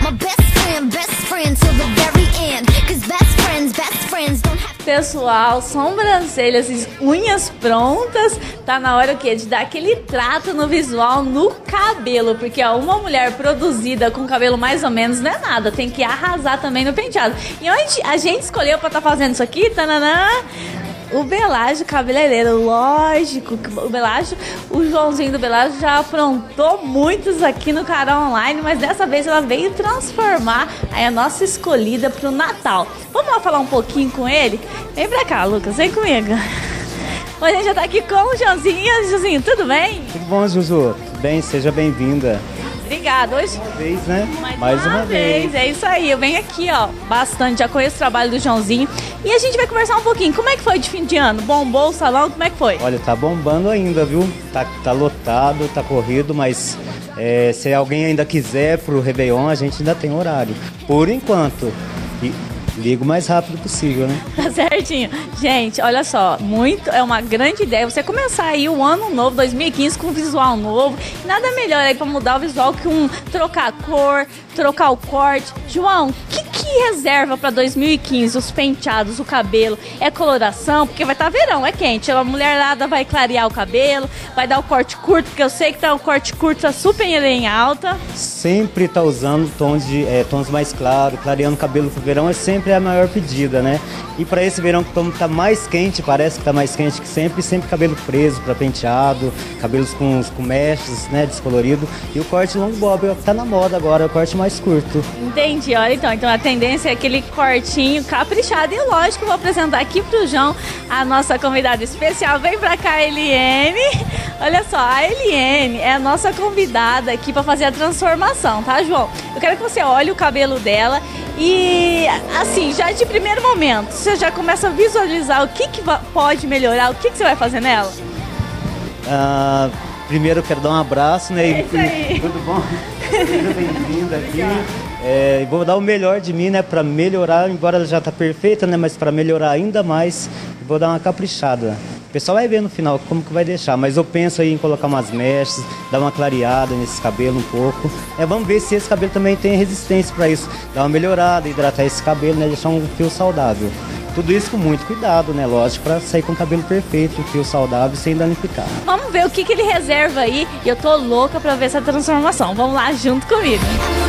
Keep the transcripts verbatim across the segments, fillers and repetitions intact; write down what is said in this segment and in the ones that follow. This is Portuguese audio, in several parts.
Pessoal, sobrancelhas e unhas prontas, tá na hora o quê? De dar aquele trato no visual, no cabelo, porque ó, uma mulher produzida com cabelo mais ou menos não é nada, tem que arrasar também no penteado. E onde a gente escolheu pra estar tá fazendo isso aqui, tananã, o Belágio cabeleireiro, lógico, o Belágio, o Joãozinho do Belágio já aprontou muitos aqui no canal online, mas dessa vez ela veio transformar aí a nossa escolhida pro Natal. Vamos lá falar um pouquinho com ele? Vem pra cá, Lucas, vem comigo. Hoje a gente já tá aqui com o Joãozinho. Joãozinho, tudo bem? Tudo bom, Juju? Tudo bem? Seja bem-vinda. Obrigada. Hoje... Mais uma vez, né? Mais, Mais uma, uma vez. vez. É isso aí. Eu venho aqui, ó, bastante. Já conheço o trabalho do Joãozinho. E a gente vai conversar um pouquinho. Como é que foi de fim de ano? Bombou o salão? Como é que foi? Olha, tá bombando ainda, viu? Tá, tá lotado, tá corrido, mas é, se alguém ainda quiser pro Réveillon, a gente ainda tem horário. Por enquanto. E liga o mais rápido possível, né? Tá certinho. Gente, olha só, muito, é uma grande ideia você começar aí o ano novo, dois mil e quinze, com um visual novo. Nada melhor aí pra mudar o visual que um trocar a cor, trocar o corte. João, o que que reserva pra dois mil e quinze? Os penteados, o cabelo, é coloração? Porque vai estar verão, é quente. A mulherada vai clarear o cabelo, vai dar o corte curto, porque eu sei que tá o corte curto, tá super em alta. Sempre tá usando tons, de, é, tons mais claros, clareando o cabelo pro verão é sempre a maior pedida, né? E para esse verão que tá mais quente, parece que tá mais quente que sempre, sempre cabelo preso para penteado, cabelos com, com mechas, né, descolorido. E o corte long bob, tá na moda agora, é o corte mais curto. Entendi, olha então, então a tendência é aquele cortinho caprichado. E lógico, vou apresentar aqui pro João a nossa convidada especial. Vem pra cá, Eliene. Olha só, a Eliene é a nossa convidada aqui para fazer a transformação, tá, João? Eu quero que você olhe o cabelo dela e, assim, já de primeiro momento, você já começa a visualizar o que, que pode melhorar, o que, que você vai fazer nela? Ah, primeiro eu quero dar um abraço, né? É isso aí. Tudo bom? Seja bem-vinda aqui. É, vou dar o melhor de mim, né? Para melhorar, embora ela já tá perfeita, né? Mas para melhorar ainda mais, vou dar uma caprichada. O pessoal vai ver no final como que vai deixar, mas eu penso aí em colocar umas mechas, dar uma clareada nesse cabelo um pouco. É, vamos ver se esse cabelo também tem resistência para isso. Dar uma melhorada, hidratar esse cabelo, né? Deixar um fio saudável. Tudo isso com muito cuidado, né? Lógico, para sair com o cabelo perfeito, um fio saudável, sem danificar. Vamos ver o que, que ele reserva aí. E eu tô louca para ver essa transformação. Vamos lá junto comigo.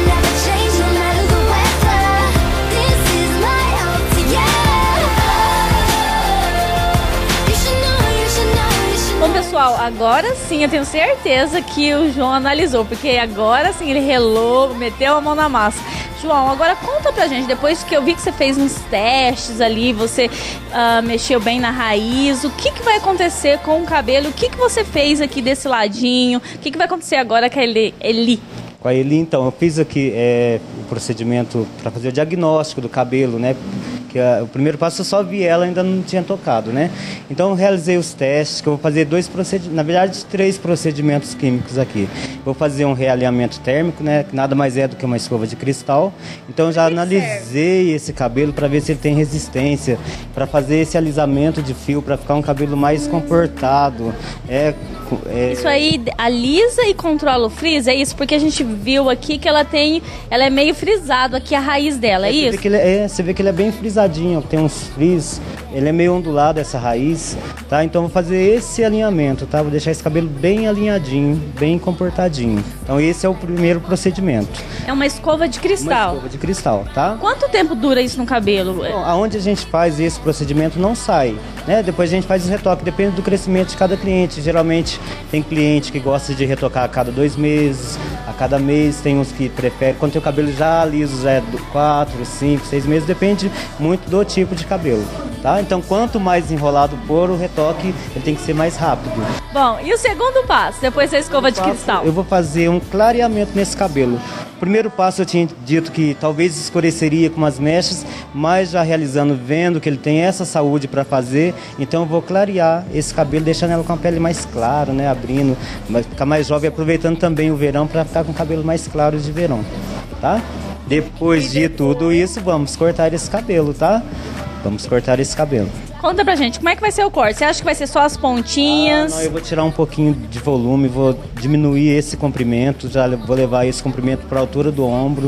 Bom, pessoal, agora sim eu tenho certeza que o João analisou, porque agora sim ele relou, meteu a mão na massa. João, agora conta pra gente, depois que eu vi que você fez uns testes ali, você uh, mexeu bem na raiz, o que, que vai acontecer com o cabelo? O que, que você fez aqui desse ladinho? O que, que vai acontecer agora com a Eli? Eli? Com a Eli, então, eu fiz aqui é, o procedimento para fazer o diagnóstico do cabelo, né? Que a, o primeiro passo eu só vi ela, ainda não tinha tocado, né? Então eu realizei os testes, que eu vou fazer dois procedimentos, na verdade três procedimentos químicos aqui. Vou fazer um realinhamento térmico, né? Que nada mais é do que uma escova de cristal. Então eu já analisei esse cabelo para ver se ele tem resistência, para fazer esse alisamento de fio, para ficar um cabelo mais comportado. É, é... Isso aí alisa e controla o frizz, é isso? Porque a gente viu aqui que ela tem, ela é meio frisado aqui a raiz dela, é, é isso? Você vê que ele é, você vê que ele é bem frisadinho, tem uns frizz, ele é meio ondulado essa raiz, tá? Então vou fazer esse alinhamento, tá? Vou deixar esse cabelo bem alinhadinho, bem comportadinho. Então esse é o primeiro procedimento. É uma escova de cristal? Uma escova de cristal, tá? Quanto tempo dura isso no cabelo? Bom, aonde a gente faz esse procedimento não sai, né? Depois a gente faz os retoques, depende do crescimento de cada cliente. Geralmente tem cliente que gosta de retocar a cada dois meses, a cada mês, tem uns que preferem, quando tem o cabelo já liso, já é quatro, cinco, seis meses, depende muito do tipo de cabelo, tá? Então quanto mais enrolado for o retoque, ele tem que ser mais rápido. Bom, e o segundo passo, depois da escova de cristal? Eu vou fazer um clareamento nesse cabelo. O primeiro passo eu tinha dito que talvez escureceria com umas mechas, mas já realizando, vendo que ele tem essa saúde para fazer, então eu vou clarear esse cabelo, deixando ela com a pele mais clara, né, abrindo, vai ficar mais jovem, aproveitando também o verão para ficar com o cabelo mais claro de verão, tá? Depois de tudo isso, vamos cortar esse cabelo, tá? Vamos cortar esse cabelo. Conta pra gente, como é que vai ser o corte? Você acha que vai ser só as pontinhas? Ah, não, eu vou tirar um pouquinho de volume, vou diminuir esse comprimento, já vou levar esse comprimento para a altura do ombro,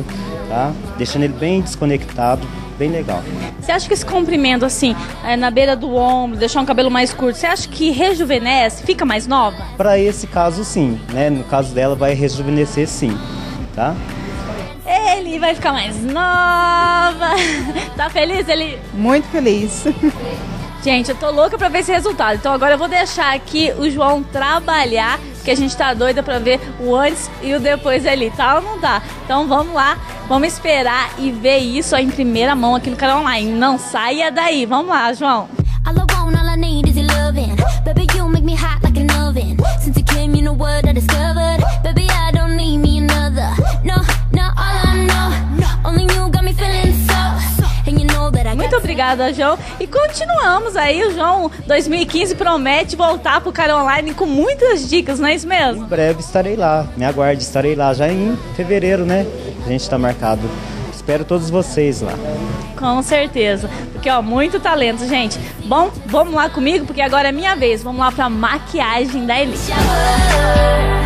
tá? Deixando ele bem desconectado, bem legal. Você acha que esse comprimento, assim, é, na beira do ombro, deixar um cabelo mais curto, você acha que rejuvenesce, fica mais nova? Para esse caso, sim, né? No caso dela, vai rejuvenescer, sim, tá? Ele vai ficar mais nova. Tá feliz, Eli? Muito feliz. Gente, eu tô louca pra ver esse resultado. Então agora eu vou deixar aqui o João trabalhar, porque a gente tá doida pra ver o antes e o depois ali, tá ou não tá? Então vamos lá, vamos esperar e ver isso aí em primeira mão aqui no canal online. Não saia daí, vamos lá, João. All I want, all I need is your loving. Baby, you make me hot like an oven. Since you came, you know what I discovered. Baby, I don't need me another. No, no, all I know. Only you got me feeling so. And you know that I got. Muito obrigada, João. E continuamos aí, o João dois mil e quinze promete voltar pro Cara Online com muitas dicas, não é isso mesmo? Em breve estarei lá, me aguarde, estarei lá já em fevereiro, né? A gente tá marcado. Espero todos vocês lá. Com certeza, porque ó, muito talento, gente. Bom, vamos lá comigo, porque agora é minha vez. Vamos lá pra maquiagem da Eli. Shower.